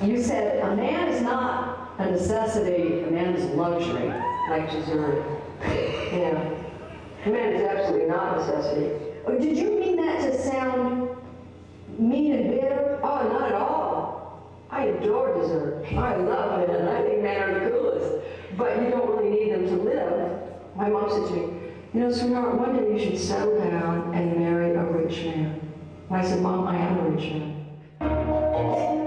You said a man is not a necessity, a man is a luxury, like dessert. Yeah. A man is absolutely not a necessity. Oh, did you mean that to sound mean and bitter? Oh, not at all. I adore dessert. I love men. I think men are the coolest. But you don't really need them to live. My mom said to me, you know, sweetheart, one day you should settle down and marry a rich man. And I said, Mom, I am a rich man.